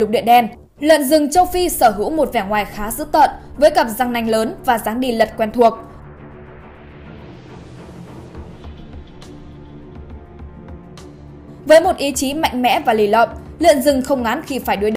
lục địa đen. Lợn rừng châu Phi sở hữu một vẻ ngoài khá dữ tợn với cặp răng nanh lớn và dáng đi lật quen thuộc. Với một ý chí mạnh mẽ và lì lợm, lợn rừng không ngán khi phải đối